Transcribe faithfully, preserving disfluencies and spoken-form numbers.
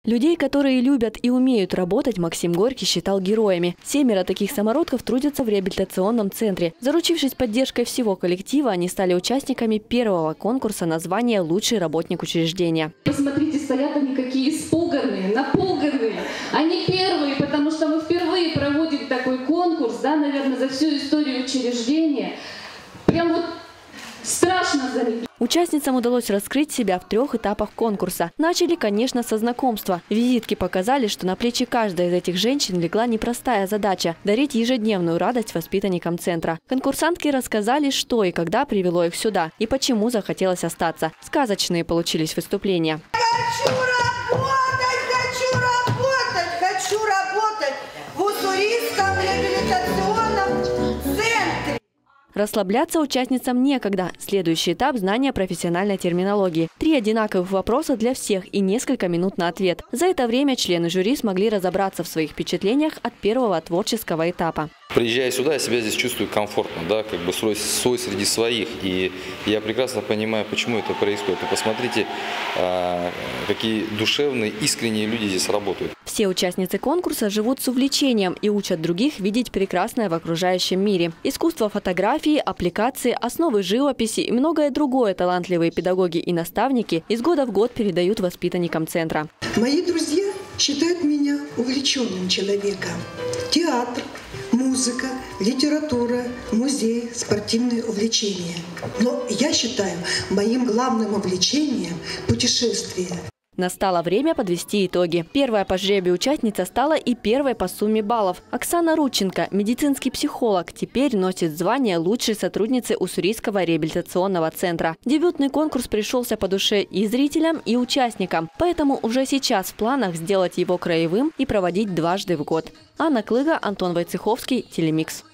Людей, которые любят и умеют работать, Максим Горький считал героями. Семеро таких самородков трудятся в реабилитационном центре. Заручившись поддержкой всего коллектива, они стали участниками первого конкурса на звание «Лучший работник учреждения». Посмотрите, стоят они какие испуганные, напуганные. Они первые, потому что мы впервые проводим такой конкурс, да, наверное, за всю историю учреждения. Прям вот страшно за них. Участницам удалось раскрыть себя в трех этапах конкурса. Начали, конечно, со знакомства. Визитки показали, что на плечи каждой из этих женщин легла непростая задача – дарить ежедневную радость воспитанникам центра. Конкурсантки рассказали, что и когда привело их сюда, и почему захотелось остаться. Сказочные получились выступления. Хочу работать, хочу работать, хочу работать в Уссурийском реабилитационном центре. Расслабляться участницам некогда. Следующий этап – знание профессиональной терминологии. Три одинаковых вопроса для всех и несколько минут на ответ. За это время члены жюри смогли разобраться в своих впечатлениях от первого творческого этапа. Приезжая сюда, я себя здесь чувствую комфортно, да, как бы свой, свой среди своих. И я прекрасно понимаю, почему это происходит. И посмотрите, а, какие душевные, искренние люди здесь работают. Все участницы конкурса живут с увлечением и учат других видеть прекрасное в окружающем мире. Искусство фотографии, аппликации, основы живописи и многое другое талантливые педагоги и наставники из года в год передают воспитанникам центра. Мои друзья считают меня увлеченным человеком. Театр, музыка, литература, музей, спортивные увлечения. Но я считаю моим главным увлечением путешествия. Настало время подвести итоги. Первая по жребию участница стала и первой по сумме баллов. Оксана Рудченко, медицинский психолог, теперь носит звание лучшей сотрудницы Уссурийского реабилитационного центра. Дебютный конкурс пришелся по душе и зрителям, и участникам. Поэтому уже сейчас в планах сделать его краевым и проводить дважды в год. Анна Клыга, Антон Войцеховский, Телемикс.